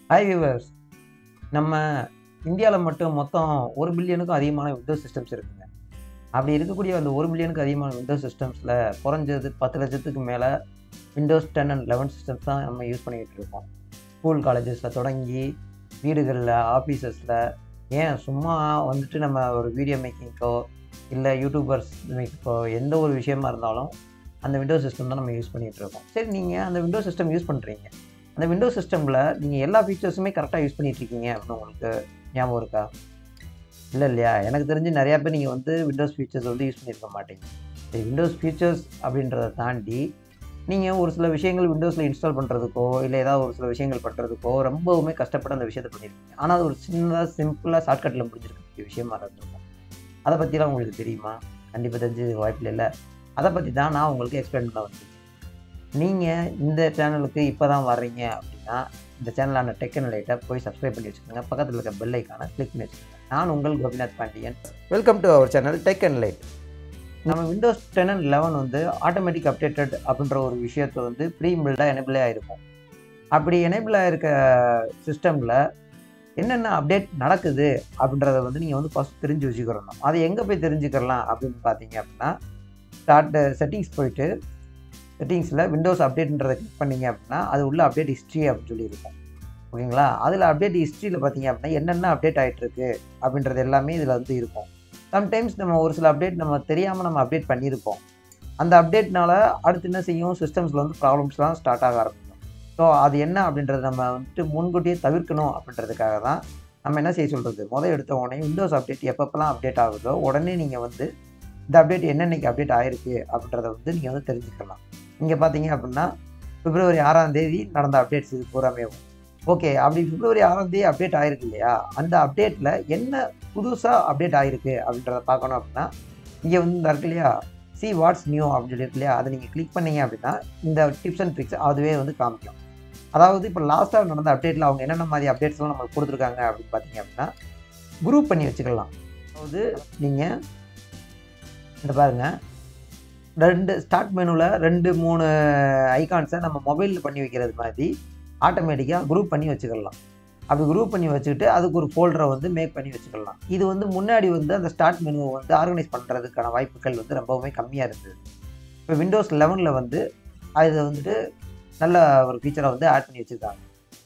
Hi viewers, நம்ம இந்தியாவில் மட்டும் மொத்தம் 1 பில்லியனுக்கும் அதிகமான விண்டோஸ் சிஸ்டம்ஸ் இருக்குங்க. அப்படி இருக்கக்கூடிய அந்த 1 பில்லியனுக்கு அதிகமான விண்டோஸ் சிஸ்டம்ஸில் குறைஞ்சது 10 லட்சத்துக்கு மேலே விண்டோஸ் 10 அண்ட் 11 சிஸ்டம்ஸ் தான் நம்ம யூஸ் பண்ணிக்கிட்டு இருக்கோம். ஸ்கூல் காலேஜஸில் தொடங்கி வீடுகளில், ஆஃபீஸஸில், ஏன் சும்மா வந்துட்டு நம்ம ஒரு வீடியோ மேக்கிங்கோ இல்லை யூடியூபர்ஸ் மேக்கிங்கோ எந்த ஒரு விஷயமா இருந்தாலும் அந்த விண்டோஸ் சிஸ்டம் தான் நம்ம யூஸ் பண்ணிகிட்டு இருக்கோம். சரி, நீங்கள் அந்த விண்டோஸ் சிஸ்டம் யூஸ் பண்ணுறீங்க. அந்த விண்டோஸ் சிஸ்டமில் நீங்கள் எல்லா ஃபீச்சர்ஸுமே கரெக்டாக யூஸ் பண்ணிகிட்ருக்கீங்க அப்படின்னு உங்களுக்கு ஞாபகம் இருக்கா? இல்லையா? எனக்கு தெரிஞ்சு நிறையா பேர் நீங்கள் வந்து விண்டோஸ் ஃபீச்சர்ஸ் வந்து யூஸ் பண்ணியிருக்க மாட்டீங்க. சரி, விண்டோஸ் ஃபீச்சர்ஸ் அப்படின்றத தாண்டி நீங்கள் ஒரு சில விஷயங்கள் விண்டோஸில் இன்ஸ்டால் பண்ணுறதுக்கோ இல்லை ஏதாவது ஒரு சில விஷயங்கள் பண்ணுறதுக்கோ ரொம்பவுமே கஷ்டப்பட்டு அந்த விஷயத்தை பண்ணியிருக்கீங்க. ஆனால் அது ஒரு சின்னதாக சிம்பிளாக ஷார்ட்கட்டில் முடிஞ்சிருக்கக்கூடிய விஷயமா இருந்திருக்கும். அதை பற்றிலாம் உங்களுக்கு தெரியுமா? கண்டிப்பாக தெரிஞ்சு வாய்ப்பில் இல்லை. அதை பற்றி தான் நான் உங்களுக்கு எக்ஸ்பிளைன் பண்ண வந்திருக்கேன். நீங்கள் இந்த சேனலுக்கு இப்போ தான் வர்றீங்க அப்படின்னா இந்த சேனலான டெக்-nLITE போய் சப்ஸ்கிரைப் பண்ணி வச்சுக்கோங்க. பக்கத்தில் இருக்க பெல் ஐக்கானை கிளிக் பண்ணி வச்சுக்கோங்க. நான் உங்கள் Gopinath Pandian. Welcome to our channel டெக்-nLITE. நம்ம விண்டோஸ் 10 அண்ட் 11 வந்து ஆட்டோமேட்டிக் அப்டேட்டட் அப்படின்ற ஒரு விஷயத்தை வந்து ப்ரீ பில்டாக எனேபிளே ஆகிருக்கும். அப்படி எனேபிள் ஆகிருக்க சிஸ்டமில் என்னென்ன அப்டேட் நடக்குது அப்படின்றத வந்து நீங்கள் வந்து ஃபஸ்ட் தெரிஞ்சு வச்சுக்கிறணும். அதை எங்கே போய் தெரிஞ்சுக்கலாம் அப்படின்னு பார்த்தீங்க அப்படின்னா, செட்டிங்ஸ் போயிட்டு செட்டிங்ஸில் விண்டோஸ் அப்டேட்ன்றதை கிளிக் பண்ணிங்க அப்படின்னா அது உள்ள அப்டேட் ஹிஸ்ட்ரி அப்படின்னு சொல்லி இருக்கும். ஓகேங்களா? அதில் அப்டேட் ஹிஸ்ட்ரியில் பார்த்தீங்க அப்படின்னா என்னென்ன அப்டேட் ஆகிட்டுருக்கு அப்படின்றது எல்லாமே இதில் வந்து இருக்கும். சம்டைம்ஸ் நம்ம ஒரு சில அப்டேட் நம்ம தெரியாமல் நம்ம அப்டேட் பண்ணியிருப்போம். அந்த அப்டேட்னால அடுத்து என்ன செய்யும், சிஸ்டம்ஸில் வந்து ப்ராப்ளம்ஸ்லாம் ஸ்டார்ட் ஆக ஆரம்பிக்கும். ஸோ அது என்ன அப்படின்றத நம்ம வந்துட்டு முன்கூட்டியே தவிர்க்கணும் அப்படின்றதுக்காக தான் நம்ம என்ன செய்ய சொல்கிறது, எடுத்த உடனே விண்டோஸ் அப்டேட் எப்பப்பெல்லாம் அப்டேட் ஆகுதோ உடனே நீங்கள் வந்து இந்த அப்டேட் என்னென்னைக்கு அப்டேட் ஆகிருக்கு அப்படின்றத வந்து நீங்கள் வந்து தெரிஞ்சுக்கலாம். இங்கே பார்த்தீங்க அப்படின்னா பிப்ரவரி 6ஆம் தேதி நடந்த அப்டேட்ஸ் இது பூராமே. ஓகே, அப்படி பிப்ரவரி 6ஆம் தேதி அப்டேட் ஆகிருக்கு இல்லையா? அந்த அப்டேட்டில் என்ன புதுசாக அப்டேட் ஆகிருக்கு அப்படின்றத பார்க்கணும் அப்படின்னா இங்கே வந்து இருக்கு இல்லையா, சி வாட்ஸ் நியூ அப்படின்னு சொல்லி இருக்கு இல்லையா, அதை நீங்கள் கிளிக் பண்ணீங்க அப்படின்னா இந்த டிப்ஸ் அண்ட் ட்ரிக்ஸ் அதுவே வந்து காமிக்கும். அதாவது இப்போ லாஸ்ட்டாக நடந்த அப்டேட்டில் அவங்க என்னென்ன மாதிரி அப்டேட்ஸ்லாம் நம்மளுக்கு கொடுத்துருக்காங்க அப்படின்னு பார்த்தீங்க அப்படின்னா குரூப் பண்ணி வச்சுக்கலாம். அதாவது நீங்கள் இந்த பாருங்கள், 2 ஸ்டார்ட் மெனுவில் 2-3 ஐகான்ஸை நம்ம மொபைலில் பண்ணி வைக்கிறது மாதிரி ஆட்டோமேட்டிக்காக குரூப் பண்ணி வச்சுக்கலாம். அப்படி குரூப் பண்ணி வச்சுக்கிட்டு அதுக்கு ஒரு ஃபோல்டரை வந்து மேக் பண்ணி வச்சுக்கலாம். இது வந்து முன்னாடி வந்து அந்த ஸ்டார்ட் மெனுவை வந்து ஆர்கனைஸ் பண்ணுறதுக்கான வாய்ப்புகள் வந்து ரொம்பவுமே கம்மியாக இருந்தது. இப்போ விண்டோஸ் 11 வந்து அதை வந்துட்டு நல்ல ஒரு ஃபீச்சரை வந்து ஆட் பண்ணி வச்சுருக்காங்க.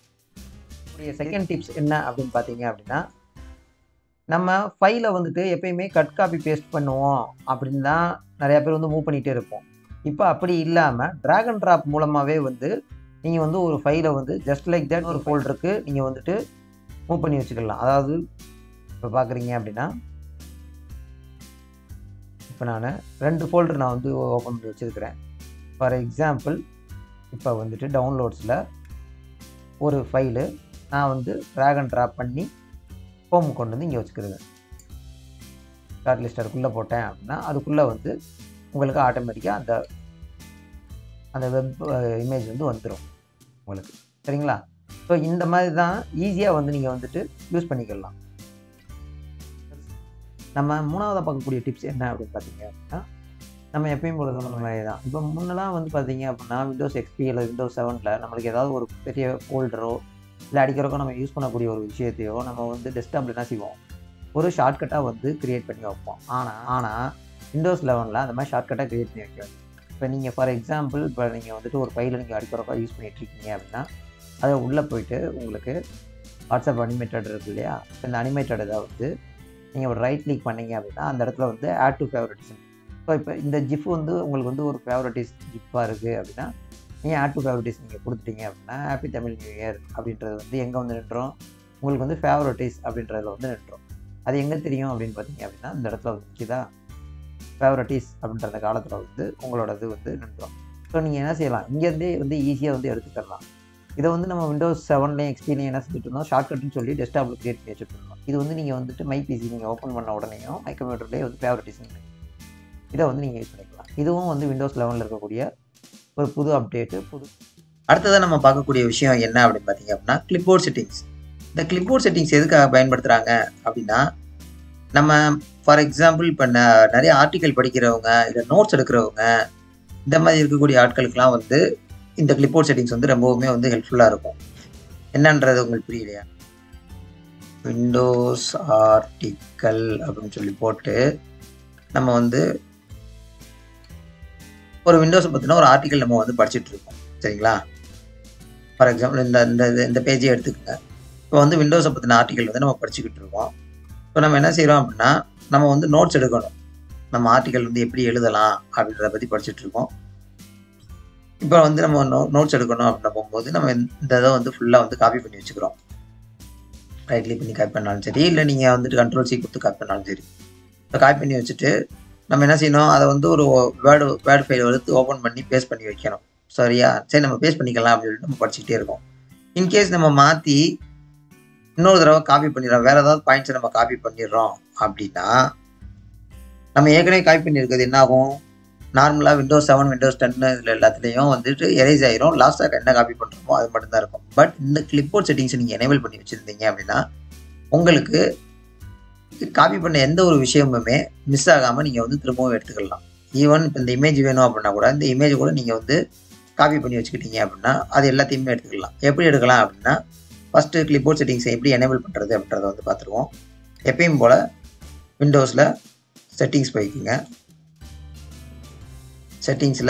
செகண்ட் டிப்ஸ் என்ன அப்படின்னு பார்த்தீங்க அப்படின்னா, நம்ம ஃபைலை வந்துட்டு எப்பயுமே கட் காப்பி பேஸ்ட் பண்ணுவோம் அப்படின்னு தான் நிறையா பேர் வந்து மூவ் பண்ணிகிட்டே இருப்போம். இப்போ அப்படி இல்லாமல் ட்ராக் அண்ட் ட்ராப் மூலமாகவே வந்து நீங்கள் வந்து ஒரு ஃபைலை வந்து ஜஸ்ட் லைக் தட் ஒரு ஃபோல்டருக்கு நீங்கள் வந்துட்டு மூவ் பண்ணி வச்சுக்கலாம். அதாவது இப்போ பார்க்குறீங்க அப்படின்னா இப்போ நான் 2 ஃபோல்டர் நான் வந்து ஓப்பன் பண்ணி வச்சுருக்கிறேன். ஃபார் எக்ஸாம்பிள் இப்போ வந்துட்டு டவுன்லோட்ஸில் ஒரு ஃபைலு நான் வந்து ட்ராக் அண்ட் ட்ராப் பண்ணி ஹோம் கொண்டு வந்து இங்கே வச்சுக்கிறது. ஷார்ட் லிஸ்டருக்குள்ளே போட்டேன் அப்படின்னா அதுக்குள்ளே வந்து உங்களுக்கு ஆட்டோமேட்டிக்காக அந்த வெப் இமேஜ் வந்து வந்துடும் உங்களுக்கு. சரிங்களா? ஸோ இந்த மாதிரி தான் ஈஸியாக வந்து நீங்கள் வந்துட்டு யூஸ் பண்ணிக்கலாம். நம்ம 3ஆவதாக பார்க்கக்கூடிய டிப்ஸ் என்ன அப்படின்னு பார்த்தீங்க அப்படின்னா, நம்ம எப்பயும் போல சொன்ன மாதிரி தான். இப்போ முன்னெல்லாம் வந்து பார்த்தீங்க அப்படின்னா விண்டோஸ் எக்ஸ்பி இல்லை விண்டோஸ் 7 நம்மளுக்கு ஏதாவது ஒரு பெரிய ஃபோல்டரோ இல்லை அடிக்கிறக்கோ நம்ம யூஸ் பண்ணக்கூடிய ஒரு விஷயத்தையோ நம்ம வந்து டெஸ்க்டாப்பில் என்ன செய்வோம், ஒரு ஷார்ட்கட்டாக வந்து க்ரியேட் பண்ணி வைப்போம். ஆனால் விண்டோஸ் 11 அந்த மாதிரி ஷார்ட்கட்டாக க்ரியேட் பண்ணி வைக்காது. இப்போ நீங்கள் ஃபார் எக்ஸாம்பிள் இப்போ நீங்கள் வந்துட்டு ஒரு ஃபைலை நீங்கள் அடிக்கிறக்கோ யூஸ் பண்ணிகிட்ருக்கீங்க அப்படின்னா அதை உள்ளே போயிட்டு உங்களுக்கு வாட்ஸ்அப் அனிமேட்டட் இருக்குது இல்லையா, இந்த அனிமேட்டட் இதை வந்து நீங்கள் ஒரு ரைட் கிளிக் பண்ணீங்க அப்படின்னா அந்த இடத்துல வந்து ஆட் டு ஃபேவரட்டிஸ். ஸோ இப்போ இந்த ஜிஃப் வந்து உங்களுக்கு வந்து ஒரு ஃபேவரட்டிஸ் ஜிப்பாக இருக்குது அப்படின்னா நீங்கள் ஆட் டு ஃபேவரட்டிஸ் நீங்கள் கொடுத்துட்டீங்க அப்படின்னா ஹாப்பி தமிழ் நியூ இயர் அப்படின்றது வந்து எங்கே வந்து நின்றோம், உங்களுக்கு வந்து ஃபேவரட்டிஸ் அப்படின்றதில் வந்து நின்றோம். அது எங்கே தெரியும் அப்படின்னு பார்த்தீங்க அப்படின்னா இந்த இடத்துல வந்து நிற்கிதா, ஃபேவரட்டிஸ் அப்படின்ற காலத்தில் வந்து உங்களோடது வந்து நின்றோம். ஸோ நீங்கள் என்ன செய்யலாம், இங்கேருந்தே வந்து ஈஸியாக வந்து எடுத்துக்கலாம். இதை வந்து நம்ம விண்டோஸ் 7 எக்ஸ்பிலையும் என்ன செஞ்சுட்டு இருந்தோம், ஷார்ட்கட்னு சொல்லி டெஸ்க்டாப்பில் க்ரியேட் பண்ணி வச்சுட்டு இருந்தோம். இது வந்து நீங்கள் வந்துட்டு மை பிசி நீங்கள் ஓப்பன் பண்ண உடனேயும் மை கம்ப்யூட்டர்லேயே வந்து ஃபேவரட்டிஸ்ன்னு இதை வந்து நீங்கள் யூஸ் பண்ணிக்கலாம். இதுவும் வந்து விண்டோஸ் 11 இருக்கக்கூடிய ஒரு புது அப்டேட்டு. அடுத்ததாக நம்ம பார்க்கக்கூடிய விஷயம் என்ன அப்படின்னு பார்த்தீங்க அப்படின்னா கிளிப்போர்ட் செட்டிங்ஸ். இந்த கிளிப்போர்ட் செட்டிங்ஸ் எதுக்காக பயன்படுத்துகிறாங்க அப்படின்னா, நம்ம ஃபார் எக்ஸாம்பிள் இப்போ நிறைய ஆர்டிக்கல் படிக்கிறவங்க இல்லை நோட்ஸ் எடுக்கிறவங்க இந்த மாதிரி இருக்கக்கூடிய ஆட்களுக்கெலாம் வந்து இந்த கிளிப்போர்ட் செட்டிங்ஸ் வந்து ரொம்பவுமே வந்து ஹெல்ப்ஃபுல்லாக இருக்கும். என்னன்றது உங்களுக்கு புரியலையா? விண்டோஸ் ஆர்டிக்கல் அப்படின்னு சொல்லி போட்டு நம்ம வந்து ஒரு விண்டோஸை பற்றின ஒரு ஆர்டிக்கல் நம்ம வந்து படிச்சுட்டு இருக்கோம். சரிங்களா? ஃபார் எக்ஸாம்பிள் இந்த பேஜை எடுத்துக்கோங்க. இப்போ வந்து விண்டோஸை பற்றின ஆர்டிக்கல் வந்து நம்ம படிச்சுக்கிட்டு இருக்கோம். இப்போ நம்ம என்ன செய்கிறோம் அப்படின்னா, நம்ம வந்து நோட்ஸ் எடுக்கணும். நம்ம ஆர்டிக்கல் வந்து எப்படி எழுதலாம் அப்படின்றத பற்றி படிச்சுட்டு இருக்கோம். இப்போ வந்து நம்ம நோட்ஸ் எடுக்கணும் அப்படின்ற போகும்போது நம்ம இந்த இதை வந்து ஃபுல்லாக வந்து காப்பி பண்ணி வச்சுக்கிறோம். ரைட் கிளிக் பண்ணி காப்பி பண்ணாலும் சரி, இல்லை நீங்கள் வந்துட்டு Ctrl+C கொடுத்து காப்பி பண்ணாலும் சரி. இப்போ காப்பி பண்ணி வச்சுட்டு நம்ம என்ன செய்யணும், அதை வந்து ஒரு வேர்டு ஃபைல் எடுத்து ஓப்பன் பண்ணி பேஸ்ட் பண்ணி வைக்கணும். சரியா? சரி, நம்ம பேஸ்ட் பண்ணிக்கலாம் அப்படின்னு சொல்லிட்டு நம்ம படிச்சுக்கிட்டே இருக்கோம். இன்கேஸ் நம்ம மாற்றி இன்னொரு தடவை காப்பி பண்ணிடுறோம், வேறு ஏதாவது பாயிண்ட்ஸை நம்ம காப்பி பண்ணிடுறோம் அப்படின்னா, நம்ம ஏற்கனவே காப்பி பண்ணியிருக்கிறது என்ன ஆகும்? நார்மலாக Windows 7 Windows 10 இதில் எல்லாத்துலேயும் வந்துட்டு எரேஸ் ஆயிரும். லாஸ்ட்டாக என்ன காப்பி பண்ணுறோமோ அது மட்டும்தான் இருக்கும். பட் இந்த கிளிப்போர்ட் செட்டிங்ஸை நீங்கள் எனேபிள் பண்ணி வச்சுருந்தீங்க அப்படின்னா, உங்களுக்கு காப்பி பண்ண எந்த ஒரு விஷயமுமே மிஸ் ஆகாமல் நீங்கள் வந்து திரும்பவும் எடுத்துக்கலாம். ஈவன் இப்போ இந்த இமேஜ் வேணும் அப்படின்னா கூட, இந்த இமேஜ் கூட நீங்கள் வந்து காப்பி பண்ணி வச்சுக்கிட்டீங்க அப்படின்னா அது எல்லாத்தையுமே எடுத்துக்கலாம். எப்படி எடுக்கலாம் அப்படின்னா, ஃபஸ்ட்டு கிளிப்போர்ட் செட்டிங்ஸை எப்படி எனேபிள் பண்ணுறது அப்படின்றத வந்து பார்த்துருவோம். எப்பயும் போல் விண்டோஸில் செட்டிங்ஸ் போய்க்குங்க. செட்டிங்ஸில்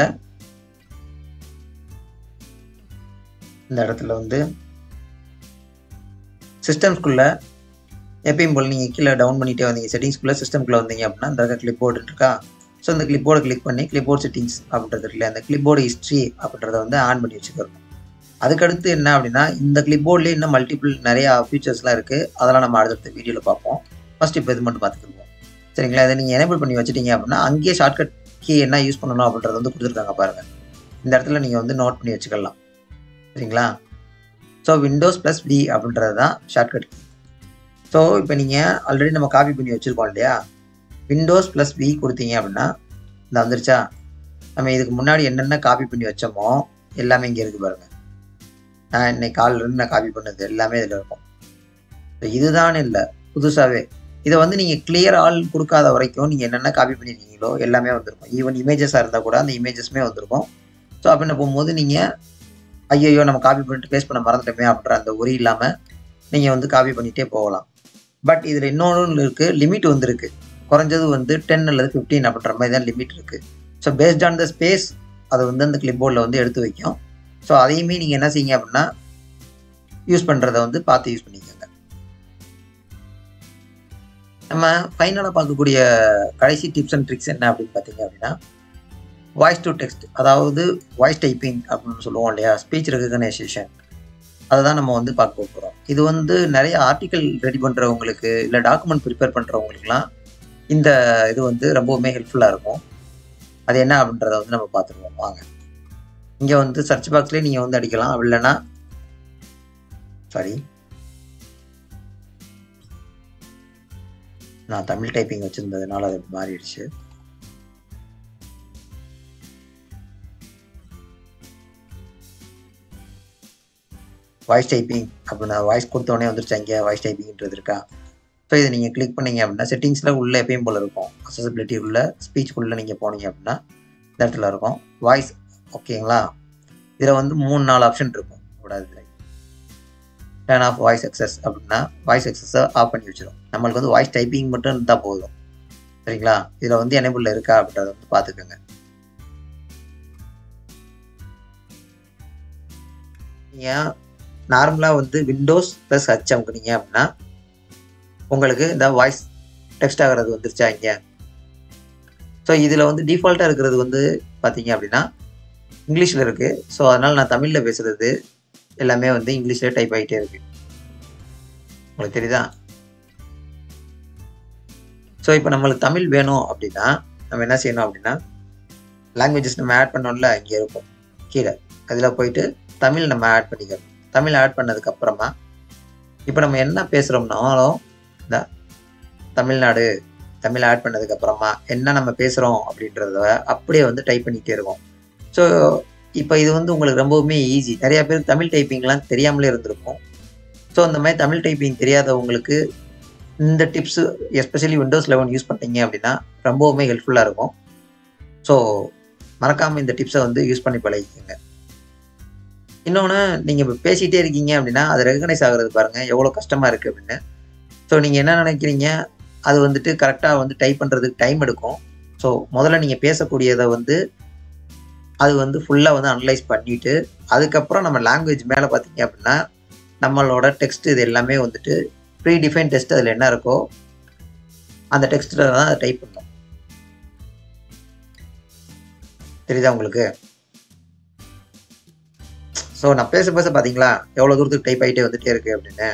இந்த இடத்துல வந்து சிஸ்டம்ஸ்குள்ளே எப்பயும் போல் நீங்கள் கீழே டவுன் பண்ணிகிட்டே வந்தீங்க. செட்டிங்ஸ்குள்ளே சிஸ்டம்குள்ளே வந்தீங்க அப்படின்னா இந்த கிளிப்போர்டு இருக்கா? ஸோ இந்த கிளிப்போர்டை கிளிக் பண்ணி கிளிப்போர்ட் செட்டிங்ஸ் அப்படின்றது இல்லை, அந்த கிளிப்போர்டு ஹிஸ்ட்ரி அப்படின்றத வந்து ஆன் பண்ணி வச்சுக்கிறோம். அதுக்கடுத்து என்ன அப்படின்னா, இந்த கிளிப்போர்ட்லேயே இன்னும் மல்டிபிள் நிறையா ஃபீச்சர்ஸ்லாம் இருக்குது. அதெல்லாம் நம்ம அடுத்த வீடியோவில் பார்ப்போம். ஃபஸ்ட் இப்போ இது மட்டும் பார்த்துக்குவோம். சரிங்களா? இதை நீங்கள் எனேபிள் பண்ணி வச்சுட்டீங்க அப்படின்னா அங்கேயே ஷார்ட்கட் கீ என்ன யூஸ் பண்ணணும் அப்படின்றது வந்து கொடுத்துருக்காங்க பாருங்கள். இந்த இடத்துல நீங்கள் வந்து நோட் பண்ணி வச்சுக்கலாம். சரிங்களா? ஸோ Windows+V அப்படின்றது தான் ஷார்ட்கட் கீ. ஸோ இப்போ நீங்கள் ஆல்ரெடி நம்ம காப்பி பண்ணி வச்சுருக்கோம் இல்லையா? Windows+V கொடுத்தீங்க அப்படின்னா இந்த வந்துருச்சா? நம்ம இதுக்கு முன்னாடி என்னென்ன காப்பி பண்ணி வச்சோமோ எல்லாமே இங்கே இருக்குது பாருங்கள். நான் இன்னைக்கு காலிலேருந்து நான் காப்பி பண்ணது எல்லாமே இதில் இருக்கும். ஸோ இதுதான் இல்லை, புதுசாகவே இதை வந்து நீங்கள் கிளியர் ஆல் கொடுக்காத வரைக்கும் நீங்கள் என்னென்ன காப்பி பண்ணியிருக்கீங்களோ எல்லாமே வந்திருக்கும். ஈவன் இமேஜஸாக இருந்தால் கூட அந்த இமேஜஸ்மே வந்திருக்கும். ஸோ அப்படின்னு போகும்போது நீங்கள் ஐயோ நம்ம காப்பி பண்ணிட்டு பேஸ்ட் பண்ண மறந்துட்டோமே அப்படின்ற அந்த ஒரி இல்லாமல் நீங்கள் வந்து காப்பி பண்ணிகிட்டே போகலாம். பட் இதில் இன்னொன்று இருக்குது, லிமிட் வந்துருக்கு. குறைஞ்சது வந்து 10 அல்லது 15 அப்படின்ற மாதிரி தான் லிமிட் இருக்குது. So paste on the space அதை வந்து அந்த கிளிப்போர்டில் வந்து எடுத்து வைக்கும். ஸோ அதையுமே நீங்கள் என்ன செய்யுங்க அப்படின்னா யூஸ் பண்ணுறதை வந்து பார்த்து யூஸ் பண்ணிக்கோங்க. நம்ம ஃபைனலாக பார்க்கக்கூடிய கடைசி டிப்ஸ் அண்ட் ட்ரிக்ஸ் என்ன அப்படின்னு பார்த்தீங்க அப்படின்னா, வாய்ஸ் டு டெக்ஸ்ட், அதாவது வாய்ஸ் டைப்பிங் அப்படின்னு சொல்லுவோம் இல்லையா? ஸ்பீச் ரெகக்னைசேஷன், அதை தான் நம்ம வந்து பார்க்க போகிறோம். இது வந்து நிறைய ஆர்டிக்கல் ரெடி பண்ணுறவங்களுக்கு இல்லை டாக்குமெண்ட் ப்ரிப்பேர் பண்ணுறவங்களுக்குலாம் இந்த இது வந்து ரொம்பவுமே ஹெல்ப்ஃபுல்லாக இருக்கும். அது என்ன அப்படின்றத வந்து நம்ம பார்த்துருவோம் வாங்க. இங்கே வந்து சர்ச் பாக்ஸ்லேயே நீங்கள் வந்து அடிக்கலாம். அப்படி இல்லைன்னா நான் தமிழ் டைப்பிங் வச்சுருந்ததுனால அது மாறிடுச்சு. வாய்ஸ் டைப்பிங் அப்படின்னா வாய்ஸ் கொடுத்தோடனே வந்துருச்சு. இங்கே வாய்ஸ் டைப்பிங்கிறது இருக்கா? ஸோ இதை நீங்கள் கிளிக் பண்ணிங்க அப்படின்னா செட்டிங்ஸில் உள்ள எப்பயும் போல் இருக்கும். அக்சசபிலிட்டி உள்ள ஸ்பீச்சுக்குள்ளே நீங்கள் போனீங்க அப்படின்னா இந்த இடத்துல இருக்கும் வாய்ஸ். ஓகேங்களா? இதில் வந்து 3-4 ஆப்ஷன் இருக்கும். கூடாது டர்ன் ஆஃப் வாய்ஸ் அக்சஸ் அப்படின்னா வாய்ஸ் அக்சஸை ஆஃப் பண்ணி வச்சிடும். நம்மளுக்கு வந்து வாய்ஸ் டைப்பிங் மட்டும் இருந்தால் போதும். சரிங்களா? இதில் வந்து எனேபிளில் இருக்கா அப்படின்றத வந்து பார்த்துக்கோங்க. நீங்கள் நார்மலாக வந்து Windows+H அமுக்குனீங்க அப்படின்னா உங்களுக்கு இந்த வாய்ஸ் டெக்ஸ்ட் ஆகிறது வந்துருச்சா இங்கே? ஸோ இதில் வந்து டிஃபால்ட்டாக இருக்கிறது வந்து பார்த்தீங்க அப்படின்னா இங்கிலீஷில் இருக்குது. ஸோ அதனால் நான் தமிழில் பேசுகிறது எல்லாமே வந்து இங்கிலீஷில் டைப் ஆகிட்டே இருக்குது. உங்களுக்கு தெரியுதா? ஸோ இப்போ நம்மளுக்கு தமிழ் வேணும் அப்படின்னா நம்ம என்ன செய்யணும் அப்படின்னா, லாங்குவேஜஸ் நம்ம ஆட் பண்ணோம்ல இங்கே இருக்கும் கீழே, அதில் போயிட்டு தமிழ் நம்ம ஆட் பண்ணிக்கணும். தமிழ் ஆட் பண்ணதுக்கப்புறமா இப்போ நம்ம என்ன பேசுகிறோம்னாலும் இந்த தமிழ்நாடு தமிழ் ஆட் பண்ணதுக்கப்புறமா என்ன நம்ம பேசுகிறோம் அப்படின்றத அப்படியே வந்து டைப் பண்ணிகிட்டே இருக்கும். ஸோ இப்போ இது வந்து உங்களுக்கு ரொம்பவுமே ஈஸி. நிறையா பேருக்கு தமிழ் டைப்பிங்லாம் தெரியாமலே இருந்திருக்கும். ஸோ அந்த மாதிரி தமிழ் டைப்பிங் தெரியாதவங்களுக்கு இந்த டிப்ஸு எஸ்பெஷலி Windows 11 யூஸ் பண்ணிட்டீங்க அப்படின்னா ரொம்பவுமே ஹெல்ப்ஃபுல்லாக இருக்கும். ஸோ மறக்காமல் இந்த டிப்ஸை வந்து யூஸ் பண்ணி பழகிக்கோங்க. இன்னொன்று, நீங்கள் இப்போ பேசிகிட்டே இருக்கீங்க அப்படின்னா அது ரெகனைஸ் ஆகிறது பாருங்கள் எவ்வளோ கஷ்டமாக இருக்குது அப்படின்னு. ஸோ நீங்கள் என்ன நினைக்கிறீங்க, அது வந்துட்டு கரெக்டாக வந்து டைப் பண்ணுறதுக்கு டைம் எடுக்கும். ஸோ முதல்ல நீங்கள் பேசக்கூடியதை வந்து அது வந்து ஃபுல்லாக வந்து அனலைஸ் பண்ணிவிட்டு அதுக்கப்புறம் நம்ம லாங்குவேஜ் மேலே பார்த்தீங்க அப்படின்னா நம்மளோட டெக்ஸ்ட் இது எல்லாமே வந்துட்டு ப்ரீ டிஃபைன் டெக்ஸ்ட் அதில் என்ன இருக்கோ அந்த டெக்ஸ்ட்டில் தான் அதை டைப் பண்ணணும். தெரியுதா உங்களுக்கு? ஸோ நான் பேச பார்த்தீங்களா எவ்வளோ தூரத்துக்கு டைப் ஆகிட்டே வந்துகிட்டே இருக்குது அப்படின்னு.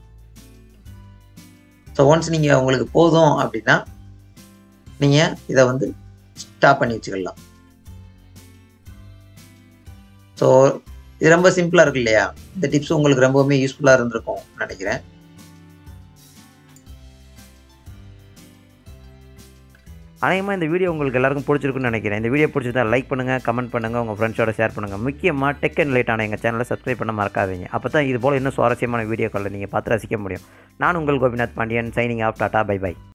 ஸோ ஒன்ஸ் நீங்கள் உங்களுக்கு போதும் அப்படின்னா நீங்கள் இதை வந்து ஸ்டாப் பண்ணி வச்சுக்கலாம். ஸோ இது ரொம்ப சிம்பிளாக இருக்கு இல்லையா? இந்த டிப்ஸ் உங்களுக்கு ரொம்பவுமே யூஸ்ஃபுல்லாக இருந்திருக்கும் நினைக்கிறேன். அநேகமாக இந்த வீடியோ உங்களுக்கு எல்லாருக்கும் பிடிச்சிருக்குன்னு நினைக்கிறேன். இந்த வீடியோ பிடிச்சிருந்தா லைக் பண்ணுங்கள், கமெண்ட் பண்ணுங்கள், உங்கள் ஃப்ரெண்ட்ஸோட ஷேர் பண்ணுங்கள். முக்கியமாக Tech-nLITE எங்கள் சேனலை சப்ஸ்கிரைப் பண்ண மறக்காதீங்க. அப்போ தான் இது போல் இன்னும் சுவாரஸ்யமான வீடியோக்களை நீங்கள் பார்த்து ரசிக்க முடியும். நான் உங்கள் Gopinath Pandian, signing off. Tata, bye by.